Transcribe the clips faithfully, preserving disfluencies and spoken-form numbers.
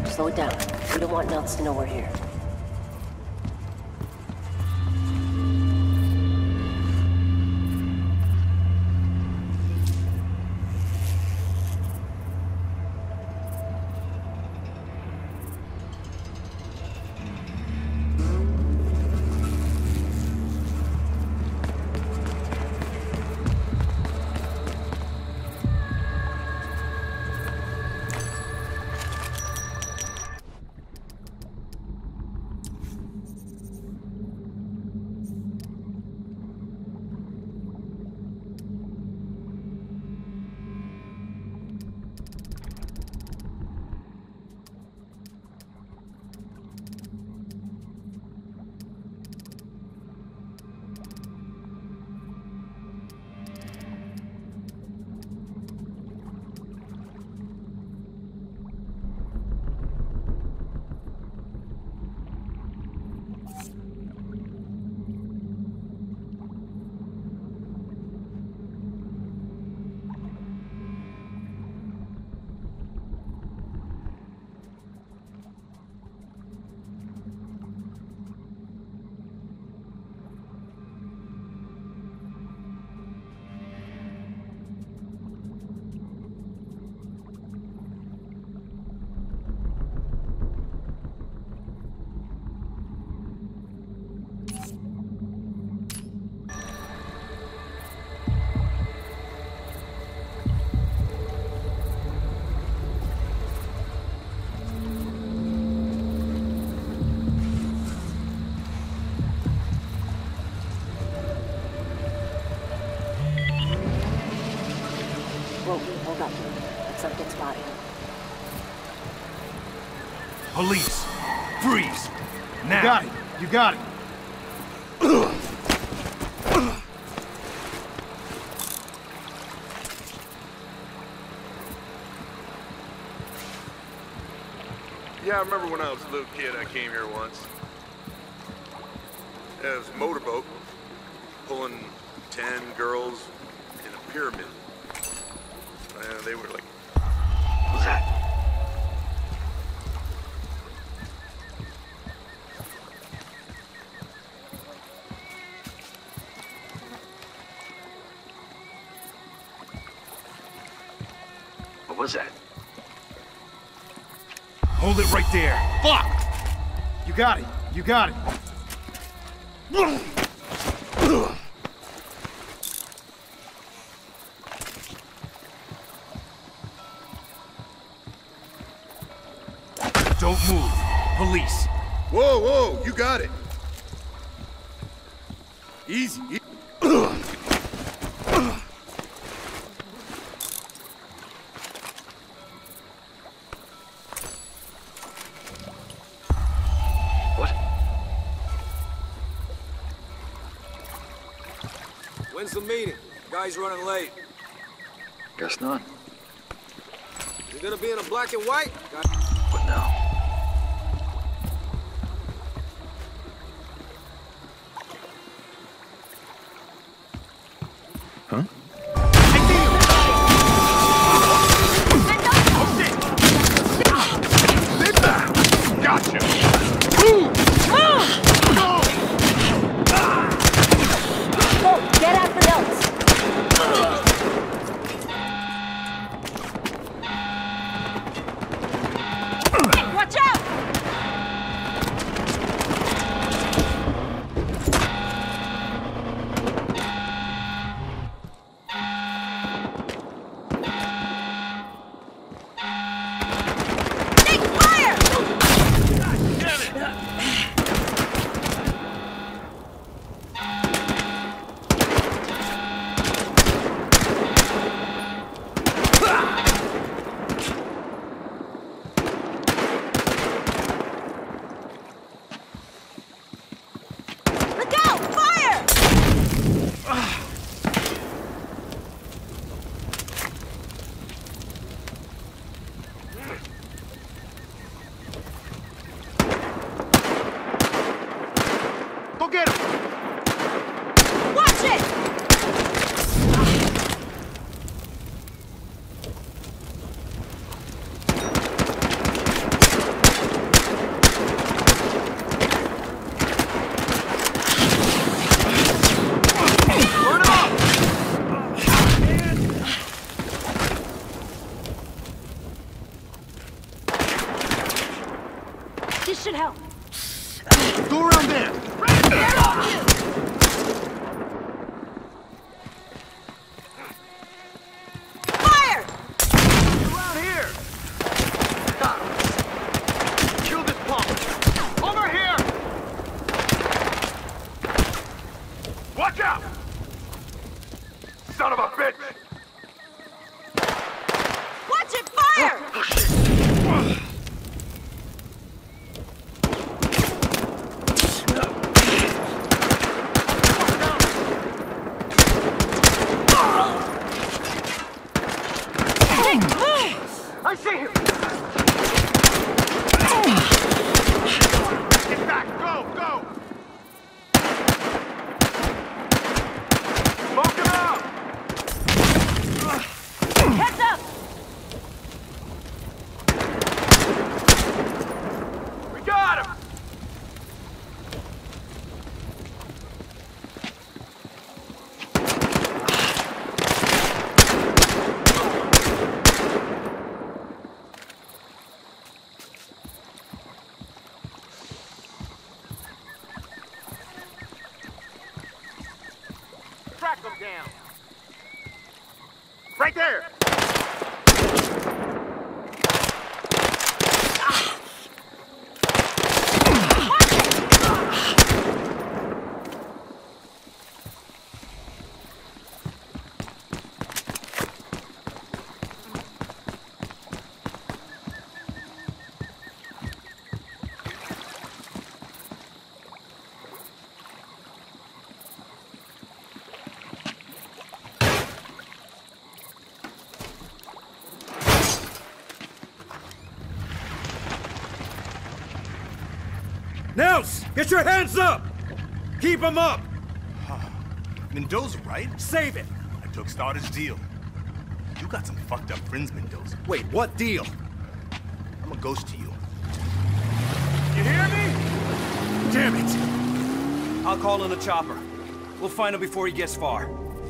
Slow it down. We don't want Nelts to know we're here. Hold up. Let's not get spotted. Police! Freeze! Now! You got it! You got it! Yeah, I remember when I was a little kid, I came here once. Yeah, it was a motorboat, pulling ten girls in a pyramid. Uh, they were like... What was that? What was that? Hold it right there. Fuck! You got it! You got it! Don't move. Police. Whoa, whoa, you got it. Easy. E What? When's the meeting? Guy's running late. Guess not. You gonna be in a black and white? Guy What now? Huh? Gotcha. Oh, get after Nelts! Watch out! Take fire! This should help. Go around there! Get off you! Fire! Around here! Got him. Kill this pump! Over here! Watch out! Son of a bitch! Watch it, fire! Oh, shit! I see him! Get back! Go! Go! Smoke him out! Heads up! We got him! Track them down! Right there! Nels, get your hands up! Keep them up! Mendoza, right? Save it! I took Starter's deal. You got some fucked up friends, Mendoza. Wait, what deal? I'm a ghost to you. You hear me? Damn it! I'll call in a chopper. We'll find him before he gets far.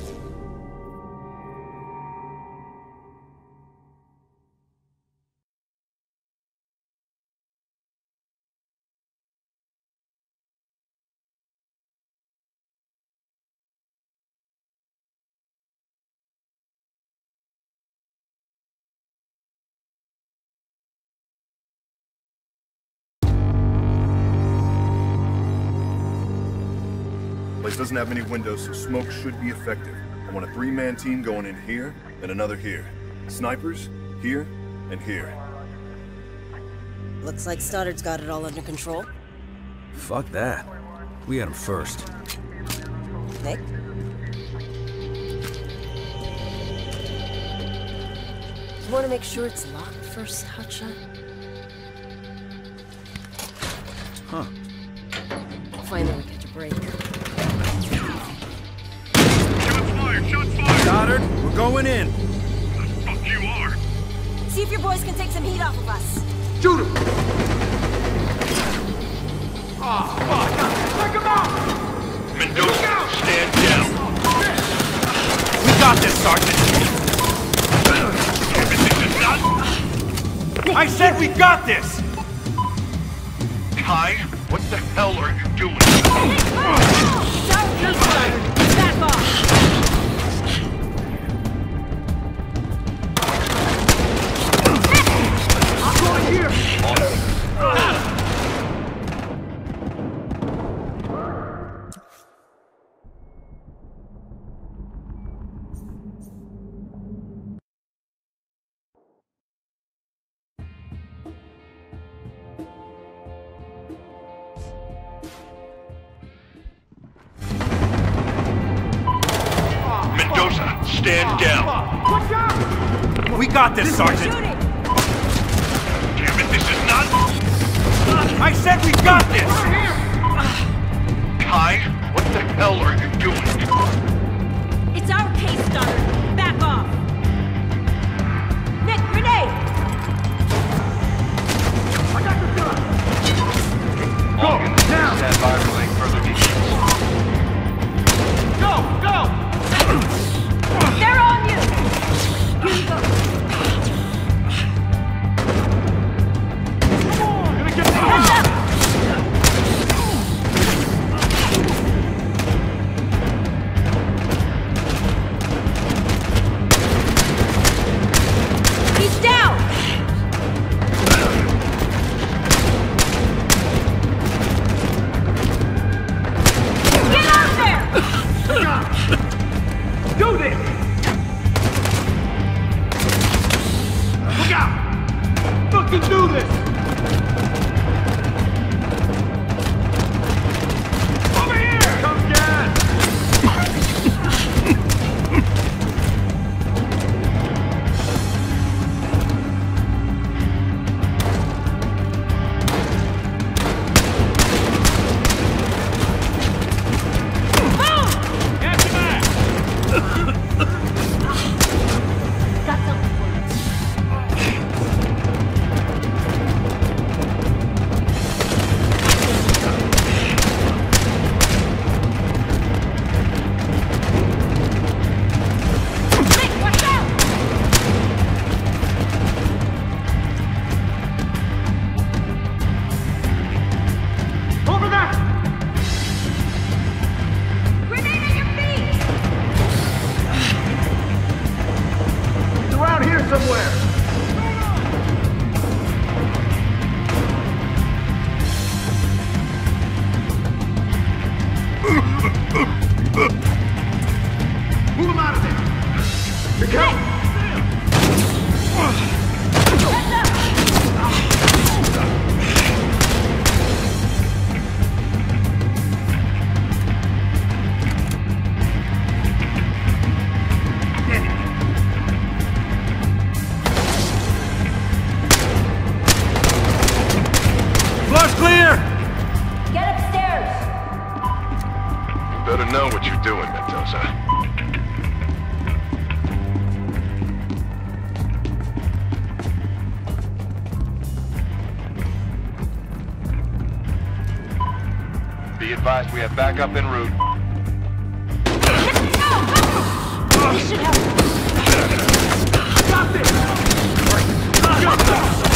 Place doesn't have many windows, so smoke should be effective. I want a three-man team going in here, and another here. Snipers, here, and here. Looks like Stoddard's got it all under control. Fuck that. We had him first. Nick? You want to make sure it's locked first, Hotshot? Huh. Finally we get to break. Shots fired! Shots fired! Stoddard, we're going in. The fuck you are! See if your boys can take some heat off of us. Shoot him! Oh, fuck! Take him out! Mendoza, stand down. We got this, Sergeant! Everything is not. I said we got this! Kai, what the hell are you doing? It's our case, Stoddard. Back off. I'm going here! Mendoza, stand down. Watch out! We got this, Sergeant! Shooting. Damn it, this is not. I said we got this! Kai, what the hell are you doing? It's our case, Stoddard. Back off. Nick, grenade! I got the gun! Go, now! stand by for any further details. Go! Go! They're on you! Here you go. Come on! Gonna get Heads up! sir. Be advised, we have backup en route. This should help. Got this!